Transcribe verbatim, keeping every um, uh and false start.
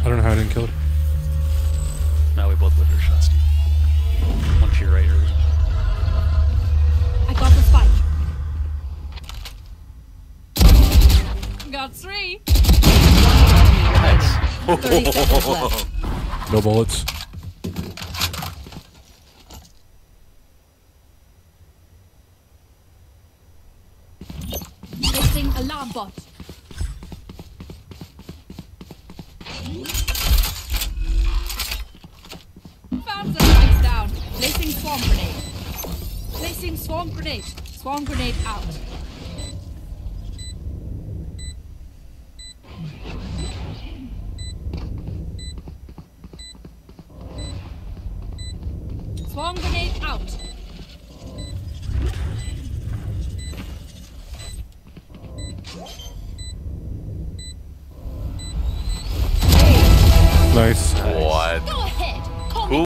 I don't know how I didn't kill it. No, we both lived our shots, Steve. One to your right early. I got the spike. Got three. Nice. thirty seconds left. No bullets. Placing alarm bot. Found the spikes down. Placing swarm grenade. Placing swarm grenade. Swarm grenade out. Swarm grenade out. Nice. Nice.